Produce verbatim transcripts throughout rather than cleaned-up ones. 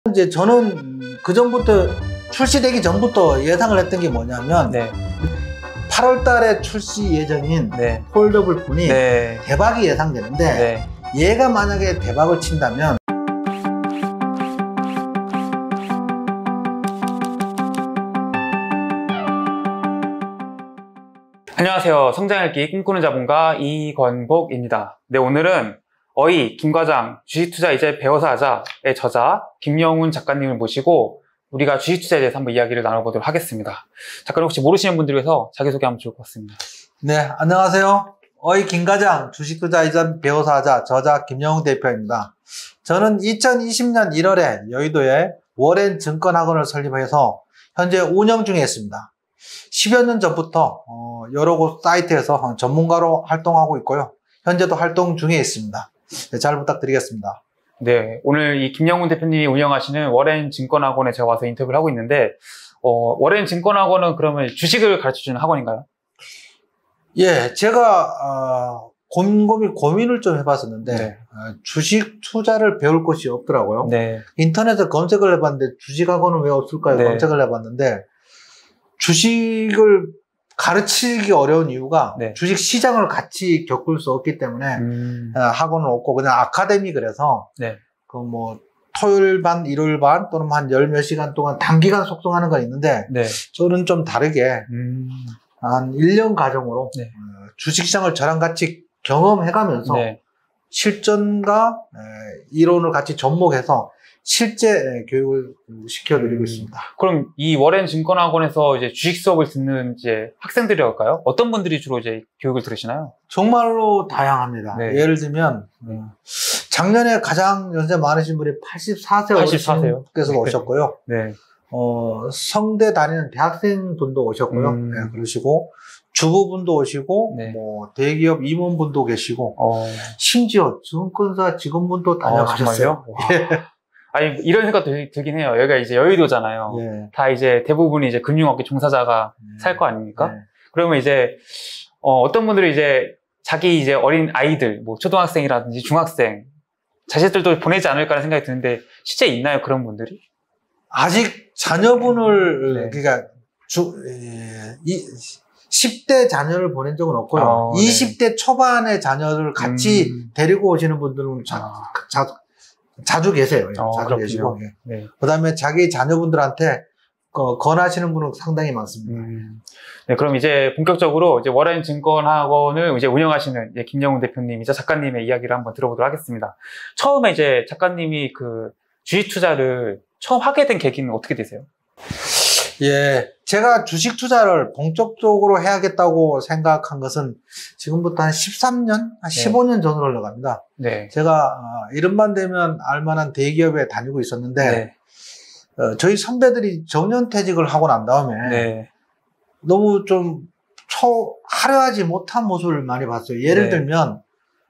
이제 저는 그 전부터 출시되기 전부터 예상을 했던 게 뭐냐면 네. 팔월 달에 출시 예정인 네. 폴더블 폰이 네. 대박이 예상되는데 네. 얘가 만약에 대박을 친다면 안녕하세요. 성장읽기 꿈꾸는 자본가 이건복입니다. 네, 오늘은 어이 김과장 주식투자 이제 배워서 하자의 저자 김영훈 작가님을 모시고 우리가 주식투자에 대해서 한번 이야기를 나눠보도록 하겠습니다. 작가님 혹시 모르시는 분들 위해서 자기소개 하면 좋을 것 같습니다. 네, 안녕하세요. 어이 김과장 주식투자 이제 배워서 하자 저자 김영훈 대표입니다. 저는 이천이십 년 일월에 여의도에 워렌 증권학원을 설립해서 현재 운영 중에 있습니다. 십여 년 전부터 여러 곳 사이트에서 전문가로 활동하고 있고요. 현재도 활동 중에 있습니다. 네, 잘 부탁드리겠습니다. 네, 오늘 이 김영훈 대표님이 운영하시는 워렌 증권학원에 제가 와서 인터뷰를 하고 있는데 어, 워렌 증권학원은 그러면 주식을 가르쳐주는 학원인가요? 예, 제가 어, 곰곰이 고민을 좀 해봤었는데 네. 어, 주식 투자를 배울 곳이 없더라고요. 네. 인터넷에 검색을 해봤는데 주식학원은 왜 없을까요? 네. 검색을 해봤는데 주식을 가르치기 어려운 이유가 네. 주식 시장을 같이 겪을 수 없기 때문에 음... 학원은 없고 그냥 아카데미 그래서 네. 그 뭐 토요일 반, 일요일 반 또는 한 열 몇 시간 동안 단기간 속성하는 건 있는데 네. 저는 좀 다르게 음... 한 일 년 과정으로 네. 어, 주식시장을 저랑 같이 경험해가면서 네. 실전과 에, 이론을 같이 접목해서 실제 교육을 시켜드리고 음, 있습니다. 그럼 이 워렌 증권학원에서 이제 주식 수업을 듣는 이제 학생들이랄까요? 어떤 분들이 주로 이제 교육을 들으시나요? 정말로 다양합니다. 네. 예를 들면 음. 작년에 가장 연세 많으신 분이 팔십사 세 팔십사 세요? 어르신께서 네. 오셨고요. 네. 어, 성대 다니는 대학생 분도 오셨고요. 음. 네, 그러시고 주부분도 오시고 네. 뭐 대기업 임원분도 계시고 어... 심지어 증권사 직원분도 다녀가셨어요. 아, 아니, 이런 생각도 들긴 해요. 여기가 이제 여의도잖아요. 예. 다 이제 대부분이 이제 금융업계 종사자가 네. 살 거 아닙니까? 네. 그러면 이제, 어, 어떤 분들이 이제 자기 이제 어린 아이들, 뭐 초등학생이라든지 중학생, 자식들도 보내지 않을까라는 생각이 드는데, 실제 있나요? 그런 분들이? 아직 자녀분을, 네. 그러니까 주, 에, 이, 십 대 자녀를 보낸 적은 없고요. 어, 이십 대 초반의 자녀를 같이 음. 데리고 오시는 분들은 자, 아. 자, 자주 계세요. 예, 어, 자주 그렇군요. 계시고. 예. 네. 그 다음에 자기 자녀분들한테 어, 권하시는 분은 상당히 많습니다. 음. 네, 그럼 이제 본격적으로 이제 워렌 증권학원을 이제 운영하시는 이제 김영훈 대표님이자 작가님의 이야기를 한번 들어보도록 하겠습니다. 처음에 이제 작가님이 그 주식 투자를 처음 하게 된 계기는 어떻게 되세요? 예, 제가 주식 투자를 본격적으로 해야겠다고 생각한 것은 지금부터 한 십삼 년, 한 십오 년 전으로 흘러갑니다. 네. 제가 어, 이른만 되면 알만한 대기업에 다니고 있었는데 네. 어, 저희 선배들이 정년퇴직을 하고 난 다음에 네. 너무 좀 초, 화려하지 못한 모습을 많이 봤어요. 예를 네. 들면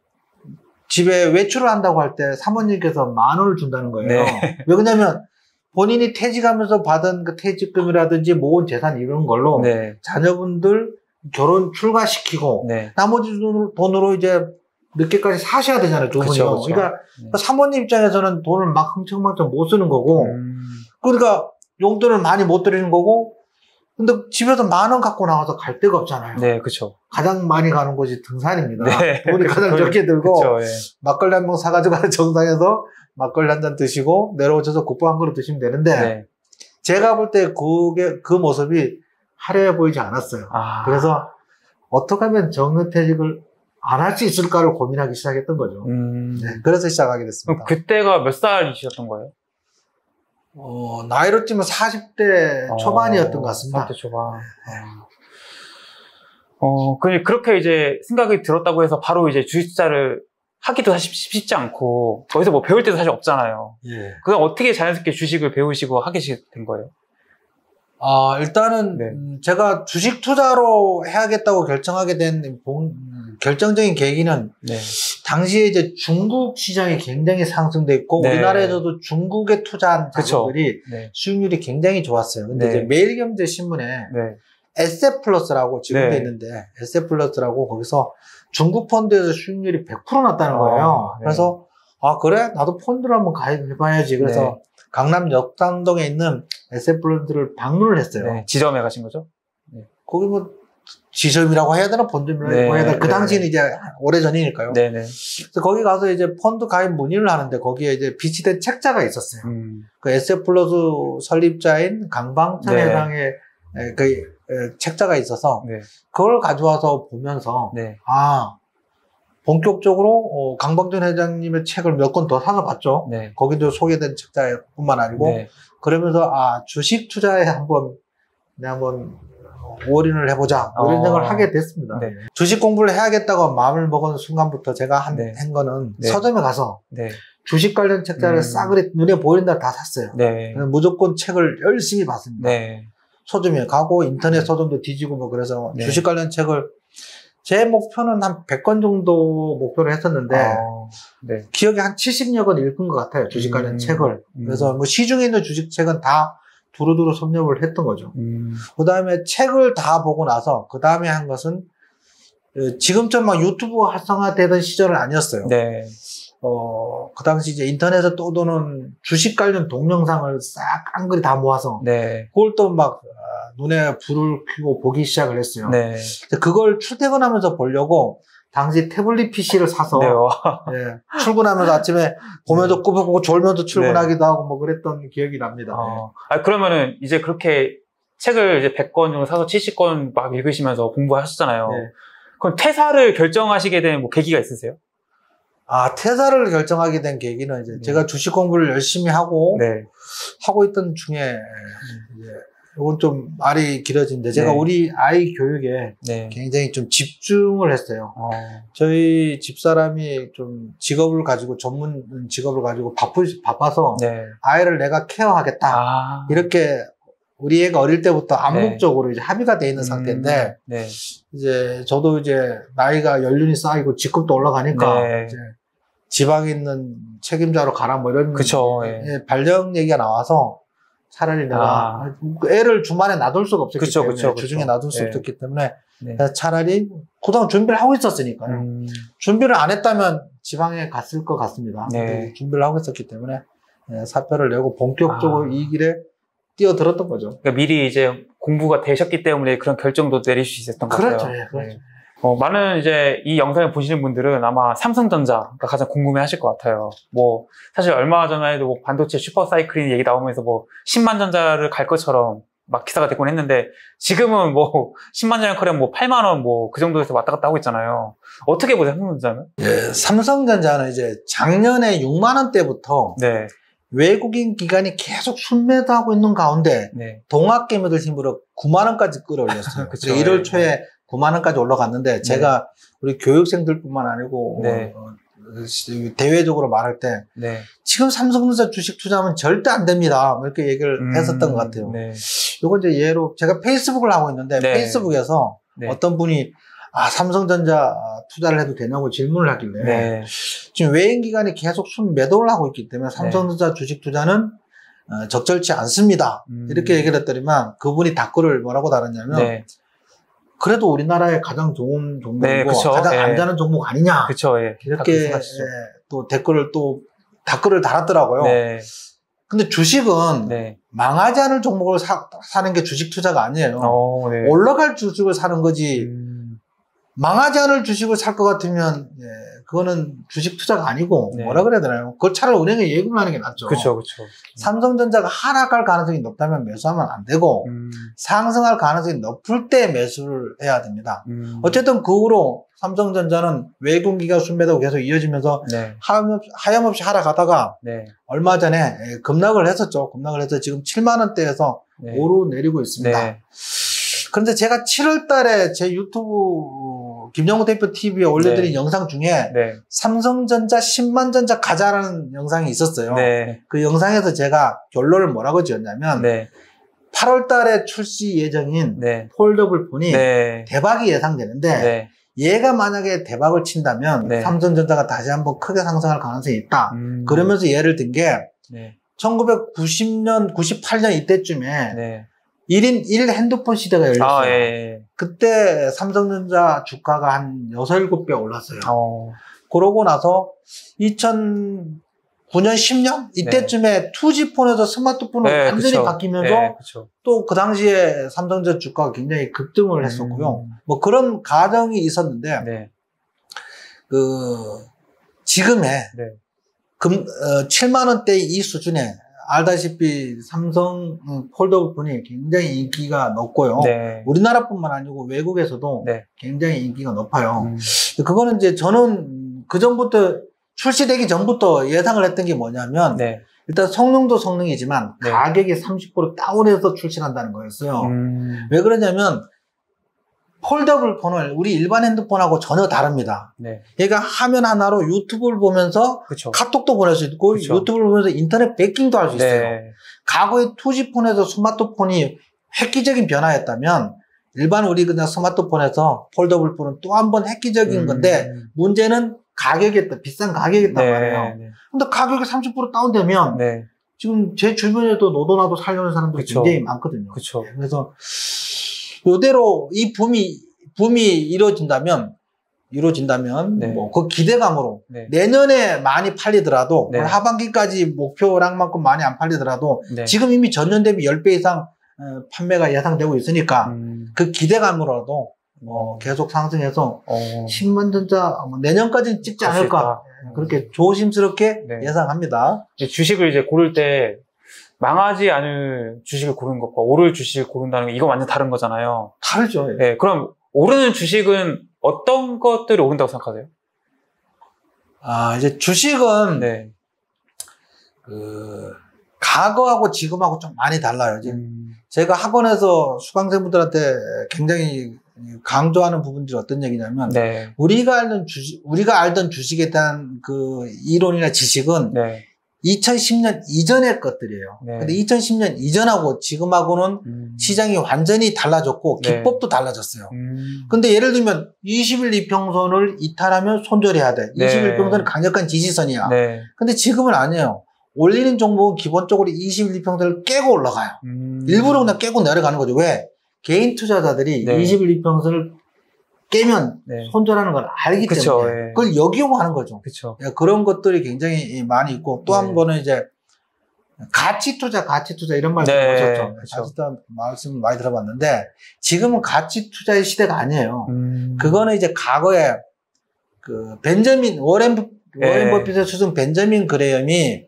집에 외출을 한다고 할 때 사모님께서 만 원을 준다는 거예요. 네. 왜 그러냐면 본인이 퇴직하면서 받은 그 퇴직금이라든지 모은 재산 이런 걸로 네. 자녀분들 결혼 출가시키고 네. 나머지 돈으로, 돈으로 이제 몇 개까지 사셔야 되잖아요. 두 분이요. 그쵸, 그쵸. 그러니까 네. 사모님 입장에서는 돈을 막 흥청망청 못 쓰는 거고 음. 그러니까 용돈을 많이 못 드리는 거고 근데 집에서 만 원 갖고 나와서 갈 데가 없잖아요. 네, 그쵸. 가장 많이 가는 곳이 등산입니다. 네. 돈이 가장 그- 적게 들고 그쵸, 예. 막걸리 한 병 사가지고 가서 정상에서 막걸리 한 잔 드시고 내려오셔서 국밥 한 그릇 드시면 되는데 네. 제가 볼 때 그게 그 모습이 화려해 보이지 않았어요. 아. 그래서 어떻게 하면 정년퇴직을 안 할 수 있을까를 고민하기 시작했던 거죠. 음. 네, 그래서 시작하게 그럼 됐습니다. 그때가 몇 살이셨던 거예요? 어, 나이로 치면 사십 대 초반이었던 것 같습니다. 사십 대 초반. 어, 그, 그렇게 이제 생각이 들었다고 해서 바로 이제 주식 투자를 하기도 사실 쉽지 않고, 거기서 뭐 배울 때도 사실 없잖아요. 예. 그럼 어떻게 자연스럽게 주식을 배우시고 하게 된 거예요? 아, 일단은 네. 음, 제가 주식 투자로 해야겠다고 결정하게 된 본, 음, 결정적인 계기는 네. 당시에 이제 중국 시장이 굉장히 상승돼 있고 네. 우리나라에서도 중국에 투자한 그쵸. 자본들이 네. 수익률이 굉장히 좋았어요. 근데 네. 이제 매일경제신문에 네. 에셋플러스라고 지금도 네. 있는데 에셋플러스라고 거기서 중국 펀드에서 수익률이 백 퍼센트 났다는 거예요. 아, 네. 그래서 아 그래? 나도 펀드를 한번 가입해봐야지. 그래서 네. 강남 역삼동에 있는 에스에프랜드를 방문을 했어요. 네. 지점에 가신 거죠? 거기 뭐 지점이라고 해야 되나 본점이라고 네, 해야 되나 그 네. 당시는 이제 오래 전이니까요. 네네. 그래서 거기 가서 이제 펀드 가입 문의를 하는데 거기에 이제 비치된 책자가 있었어요. 음. 그 에스에프플러스 설립자인 강방천 네. 회장의 그 에, 책자가 있어서 네. 그걸 가져와서 보면서 네. 아 본격적으로 어, 강방천 회장님의 책을 몇 권 더 사서 봤죠. 네. 거기도 소개된 책자뿐만 아니고 네. 그러면서 아 주식 투자에 한번 내가 한번 올인을 해보자 뭐 이런 어. 생각을 하게 됐습니다. 네. 주식 공부를 해야겠다고 마음을 먹은 순간부터 제가 한, 네. 한 거는 네. 서점에 가서 네. 주식 관련 책자를 음. 싸그리 눈에 보이는 대로 다 샀어요. 네. 무조건 책을 열심히 봤습니다. 네. 서점에 가고 인터넷 서점도 뒤지고 뭐 그래서 네. 주식 관련 책을 제 목표는 한 백 권 정도 목표를 했었는데 어. 네. 기억에 한 칠십여 권 읽은 것 같아요. 주식 관련 음. 책을. 음. 그래서 뭐 시중에 있는 주식 책은 다 두루두루 섭렵을 했던 거죠. 음. 그 다음에 책을 다 보고 나서 그 다음에 한 것은 어, 지금처럼 막 유튜브 활성화되던 시절은 아니었어요. 네. 어, 그 당시 이제 인터넷에 떠도는 주식 관련 동영상을 싹 한글이 다 모아서 네. 그걸 또 막 눈에 불을 켜고 보기 시작을 했어요. 네. 그걸 출퇴근하면서 보려고 당시 태블릿 피시를 사서 네. 예, 출근하면서 아침에 보면서 꾸며보고 졸면서 출근하기도 네. 하고 뭐 그랬던 기억이 납니다. 어. 아, 그러면은 이제 그렇게 책을 이제 백 권 정도 사서 칠십 권 막 읽으시면서 공부하셨잖아요. 네. 그럼 퇴사를 결정하시게 된 뭐 계기가 있으세요? 아, 퇴사를 결정하게 된 계기는 이제 네. 제가 주식 공부를 열심히 하고 네. 하고 있던 중에 이제 이건 좀 말이 길어지는데 제가 네. 우리 아이 교육에 네. 굉장히 좀 집중을 했어요. 어. 저희 집사람이 좀 직업을 가지고 전문 직업을 가지고 바쁘, 바빠서 네. 아이를 내가 케어하겠다. 아. 이렇게 우리 애가 어릴 때부터 암묵적으로 이제 합의가 돼 있는 음. 상태인데 네. 이제 저도 이제 나이가 연륜이 쌓이고 직급도 올라가니까 네. 이제 지방에 있는 책임자로 가라 뭐 이런 그쵸, 예. 예, 발령 얘기가 나와서 차라리 내가 아. 애를 주말에 놔둘 수가 없었기 그쵸, 때문에 그쵸, 그쵸. 주중에 놔둘 수 예. 없었기 때문에 네. 차라리 그동안 준비를 하고 있었으니까요. 음. 준비를 안 했다면 지방에 갔을 것 같습니다. 네. 근데 준비를 하고 있었기 때문에 예, 사표를 내고 본격적으로 아. 이 길에 뛰어들었던 거죠. 그러니까 미리 이제 공부가 되셨기 때문에 그런 결정도 내릴 수 있었던 것 그렇죠. 같아요. 예, 그렇죠. 네. 어, 많은 이제 이 영상을 보시는 분들은 아마 삼성전자가 가장 궁금해 하실 것 같아요. 뭐, 사실 얼마 전에도 뭐 반도체 슈퍼사이클인 얘기 나오면서 뭐, 십만 전자를 갈 것처럼 막 기사가 되곤 했는데, 지금은 뭐, 십만 전자 커녕 뭐, 팔만 원 뭐, 그 정도에서 왔다 갔다 하고 있잖아요. 어떻게 보세요, 삼성전자는? 예, 삼성전자는 이제 작년에 육만 원대부터 네, 외국인 기관이 계속 순매도하고 있는 가운데 네. 동학개미들 힘으로 구만 원까지 끌어올렸어요. 그쵸, 그래서 일월 예. 초에 구만 원까지 올라갔는데 제가 우리 교육생들뿐만 아니고 네. 어, 대외적으로 말할 때 네. 지금 삼성전자 주식 투자하면 절대 안 됩니다. 뭐 이렇게 얘기를 음, 했었던 것 같아요. 네. 요거 이제 예로 제가 페이스북을 하고 있는데 네. 페이스북에서 네. 어떤 분이 아 삼성전자 투자를 해도 되냐고 질문을 하길래 네. 지금 외인 기관이 계속 순매도를 하고 있기 때문에 삼성전자 주식 투자는 어, 적절치 않습니다. 음. 이렇게 얘기를 했더니만 그분이 댓글을 뭐라고 달았냐면 네. 그래도 우리나라의 가장 좋은 종목이고 네, 그쵸. 가장 예. 안전한 종목 아니냐 그쵸, 예. 이렇게 예, 또 댓글을 또 댓글을 달았더라고요. 네. 근데 주식은 네. 망하지 않을 종목을 사, 사는 게 주식 투자가 아니에요. 어, 네. 올라갈 주식을 사는 거지 음, 망하지 않을 주식을 살 것 같으면 예, 그거는 주식 투자가 아니고 네. 뭐라 그래야 되나요? 그걸 차라리 은행에 예금을 하는 게 낫죠. 그쵸, 그쵸. 삼성전자가 하락할 가능성이 높다면 매수하면 안 되고 음, 상승할 가능성이 높을 때 매수를 해야 됩니다. 음. 어쨌든 그 후로 삼성전자는 외국기관 순매도가 계속 이어지면서 네. 하염없이, 하염없이 하락하다가 네. 얼마 전에 예, 급락을 했었죠. 급락을 해서 지금 칠만 원대에서 네. 오르내리고 있습니다. 네. 그런데 제가 칠월 달에 제 유튜브 김영우 대표 티비에 올려드린 네. 영상 중에 네. 삼성전자 십만 전자 가자라는 영상이 있었어요. 네. 그 영상에서 제가 결론을 뭐라고 지었냐면 네. 팔월 달에 출시 예정인 네. 폴더블 폰이 네. 대박이 예상되는데 네. 얘가 만약에 대박을 친다면 네. 삼성전자가 다시 한번 크게 상승할 가능성이 있다. 음. 그러면서 예를 든 게 네. 천구백구십 년, 구십팔 년 이때쯤에 네. 일 인 일 핸드폰 시대가 열렸어요. 아, 예, 예. 그때 삼성전자 주가가 한 육, 일곱 배 올랐어요. 어. 그러고 나서 이천 구 년, 십 년? 이때쯤에 네. 투지폰에서 스마트폰으로 네, 완전히 그쵸. 바뀌면서 네, 또 그 당시에 삼성전자 주가가 굉장히 급등을 했었고요. 음. 뭐 그런 과정이 있었는데 네. 그 지금의 네. 금, 어, 칠만 원대 이 수준에 알다시피 삼성 폴더블폰이 굉장히 인기가 높고요. 네. 우리나라뿐만 아니고 외국에서도 네. 굉장히 인기가 높아요. 음. 그거는 이제 저는 그 전부터 출시되기 전부터 예상을 했던 게 뭐냐면 네. 일단 성능도 성능이지만 네. 가격이 삼십 퍼센트 다운해서 출시한다는 거였어요. 음. 왜 그러냐면 폴더블 폰을 우리 일반 핸드폰하고 전혀 다릅니다. 네. 얘가 화면 하나로 유튜브를 보면서 그쵸. 카톡도 보낼 수 있고 그쵸. 유튜브를 보면서 인터넷 베킹도 할 수 있어요. 네. 과거에 투지폰에서 스마트폰이 획기적인 변화였다면 일반 우리 그냥 스마트폰에서 폴더블 폰은 또 한 번 획기적인 음. 건데 문제는 가격이었다. 비싼 가격이었단 네. 말이에요. 네. 근데 가격이 삼십 퍼센트 다운되면 네. 지금 제 주변에도 노도나도 살려는 사람들이 그쵸. 굉장히 많거든요. 그쵸. 그래서 이대로 이 붐이 붐이 이루어진다면 이루어진다면 네. 뭐 그 기대감으로 네. 내년에 많이 팔리더라도 네. 하반기까지 목표량만큼 많이 안 팔리더라도 네. 지금 이미 전년 대비 십 배 이상 판매가 예상되고 있으니까 음. 그 기대감으로라도 뭐 계속 상승해서 어. 십만 전자 내년까지는 찍지 않을까 그렇게 조심스럽게 네. 예상합니다. 주식을 이제 고를 때 망하지 않을 주식을 고르는 것과 오를 주식을 고른다는 게 이거 완전 다른 거잖아요. 다르죠. 예. 네, 그럼 오르는 주식은 어떤 것들이 오른다고 생각하세요? 아, 이제 주식은 네. 그 과거하고 지금하고 좀 많이 달라요. 지금 음. 제가 학원에서 수강생분들한테 굉장히 강조하는 부분들이 어떤 얘기냐면 네. 우리가 알던 주식, 우리가 알던 주식에 대한 그 이론이나 지식은 네. 이천십 년 이전의 것들이에요. 네. 근데 이천십 년 이전하고 지금하고는 음. 시장이 완전히 달라졌고 네. 기법도 달라졌어요. 음. 근데 예를 들면 이십 일 이평선을 이탈하면 손절해야 돼. 네. 이십 일 이평선은 강력한 지지선이야. 네. 근데 지금은 아니에요. 올리는 종목은 기본적으로 이십 일 이평선을 깨고 올라가요. 음. 일부러 그냥 깨고 내려가는 거죠. 왜? 개인 투자자들이 네. 이십 일 이평선을 깨면 네. 손절하는 걸 알기 그쵸, 때문에 예. 그걸 역이용하는 거죠. 그쵸. 예, 그런 것들이 굉장히 많이 있고 또 한 네. 번은 이제 가치 투자, 가치 투자 이런 말 네, 들어보셨죠? 그쵸. 가치 투자 말씀 많이 들어봤는데 지금은 가치 투자의 시대가 아니에요. 음. 그거는 이제 과거에 그 벤저민 워렌 워렌 네. 버핏의 수준 벤저민 그레엄이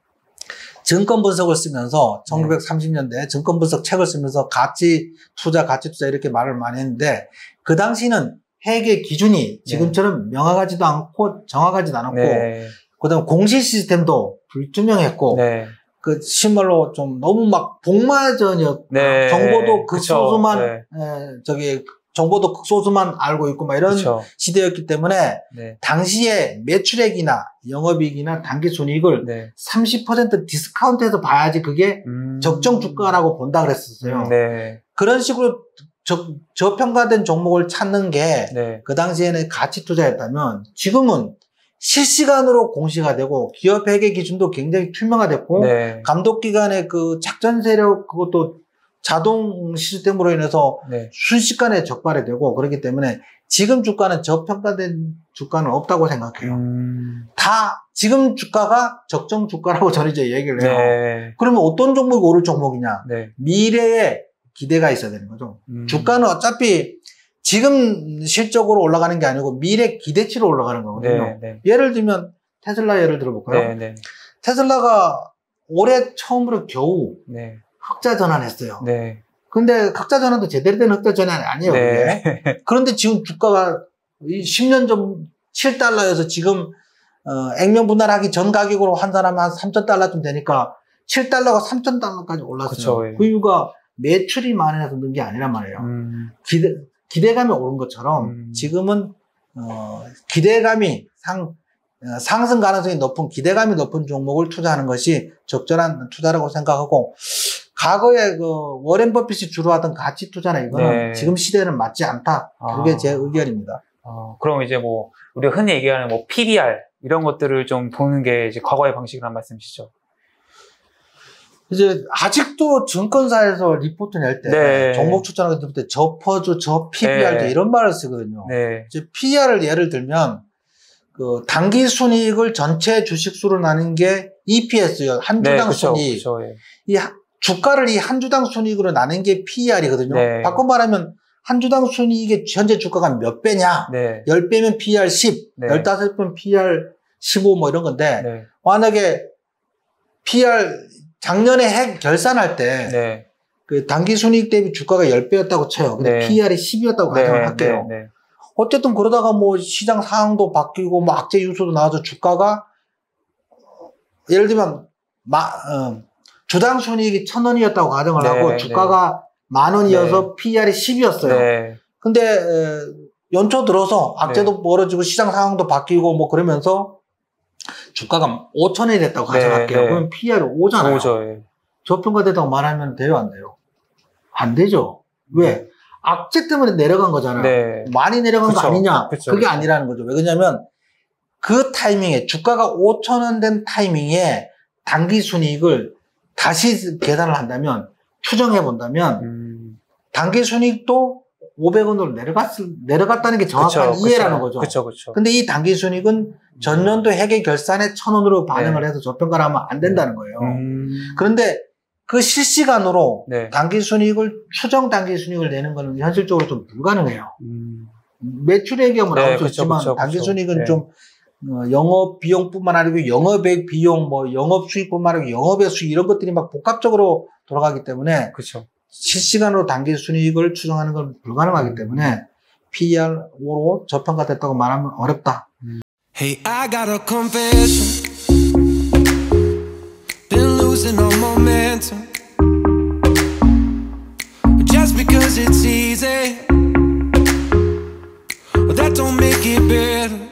증권 분석을 쓰면서 천구백삼십 년대 증권 분석 책을 쓰면서 가치 투자, 가치 투자 이렇게 말을 많이 했는데 그 당시는 회계 기준이 지금처럼 명확하지도 않고 정확하지도 않았고 네. 그다음 공시 시스템도 불투명했고 네. 그 실말로 좀 너무 막 복마전이었 네. 정보도 극소수만 네. 에, 저기 정보도 극소수만 알고 있고 막 이런 그쵸. 시대였기 때문에 네. 당시에 매출액이나 영업이익이나 단기순이익을 네. 삼십 퍼센트 디스카운트해서 봐야지 그게 음. 적정 주가라고 본다 그랬었어요. 음, 네. 그런 식으로 저, 저평가된 종목을 찾는 게 그 네. 당시에는 가치 투자였다면 지금은 실시간으로 공시가 되고 기업 회계 기준도 굉장히 투명화됐고 네. 감독기관의 그 작전 세력 그것도 자동 시스템으로 인해서 네. 순식간에 적발이 되고 그렇기 때문에 지금 주가는 저평가된 주가는 없다고 생각해요. 음. 다 지금 주가가 적정 주가라고 저는 이제 얘기를 해요. 네. 그러면 어떤 종목이 오를 종목이냐? 네. 미래에 기대가 있어야 되는 거죠. 음. 주가는 어차피 지금 실적으로 올라가는 게 아니고 미래 기대치로 올라가는 거거든요. 네. 네. 예를 들면 테슬라 예를 들어볼까요? 네. 네. 테슬라가 올해 처음으로 겨우 네. 흑자 전환했어요. 네. 근데 흑자 전환도 제대로 된 흑자 전환이 아니에요. 네. 그게. 그런데 지금 주가가 십 년 전 칠 달러여서 지금 어, 액면 분할하기 전 가격으로 환산하면 한 삼천 달러쯤 되니까 칠 달러가 삼천 달러까지 올랐어요. 그쵸, 예. 그 이유가 매출이 많아서 는 게 아니란 말이에요. 음. 기대, 기대감이 오른 것처럼 음. 지금은 어, 기대감이 상, 어, 상승 가능성이 높은 기대감이 높은 종목을 투자하는 것이 적절한 투자라고 생각하고 과거에 그 워렌 버핏이 주로 하던 가치 투자나 이거는 네. 지금 시대는 맞지 않다. 그게 아. 제 의견입니다. 어, 그럼 이제 뭐 우리가 흔히 얘기하는 뭐 피비알 이런 것들을 좀 보는 게 이제 과거의 방식이란 말씀이시죠? 이제 아직도 증권사에서 리포트 낼 때 네. 종목 추천하게 될 때 저 퍼주, 저 피비알도 네. 이런 말을 쓰거든요. 네. 이제 피이알을 예를 들면 그 단기 순이익을 전체 주식수로 나눈 게 이피에스요. 한 주당 네, 그쵸, 순이익. 그쵸, 예. 이 하- 주가를 이 한 주당 순이익으로 나눈 게 피이알이거든요. 네. 바꿔 말하면 한 주당 순이익의 현재 주가가 몇 배냐? 네. 십 배면 피이알 십, 네. 십오 배면 피이알 십오 뭐 이런 건데 네. 만약에 피이알 작년에 해, 결산할 때 네. 그 단기 순이익 대비 주가가 십 배였다고 쳐요. 근데 네. 피이알이 십이었다고 네. 가정을 할게요. 네. 네. 어쨌든 그러다가 뭐 시장 상황도 바뀌고 뭐 악재 유소도 나와서 주가가 예를 들면 마, 어, 주당 순이익이 천 원이었다고 가정을 네, 하고 주가가 만 원이어서 네. 피이알이 십이었어요. 네. 근데 에, 연초 들어서 악재도 네. 벌어지고 시장 상황도 바뀌고 뭐 그러면서 주가가 오천 원이 됐다고 네, 가정할게요. 네. 그러면 피이알이 오잖아요. 오죠, 예. 저평가됐다고 말하면 돼요, 안 돼요? 안 되죠. 왜? 악재 때문에 내려간 거잖아요. 네. 많이 내려간 그쵸, 거 아니냐? 그쵸, 그게 그쵸. 아니라는 거죠. 왜 그러냐면 그 타이밍에 주가가 오천 원 된 타이밍에 단기 순이익을 다시 계산을 한다면 추정해 본다면 음. 단기 순이익도 오백 원으로 내려갔을 내려갔다는 게 정확한 그쵸, 이해라는 그쵸. 거죠. 그쵸, 그쵸. 근데 이 단기 순이익은 전년도 회계 결산에 천 원으로 반영을 해서 저평가를 하면 안 된다는 거예요. 음. 그런데 그 실시간으로 네. 단기 순이익을 추정 단기 순이익을 내는 거는 현실적으로 좀 불가능해요. 음. 매출액이 뭐 네, 나올 수 그쵸, 있지만 그쵸, 단기 그쵸. 순이익은 네. 좀 어, 영업 비용뿐만 아니고 영업액 비용, 뭐 영업 수익뿐만 아니고 영업의 수익 이런 것들이 막 복합적으로 돌아가기 때문에 그쵸. 실시간으로 단기 순이익을 추정하는 건 불가능하기 때문에 피이알로 저평가됐다고 말하면 어렵다. Hey, I got a confession. Been losing all momentum. Just because it's easy, but that don't make it better.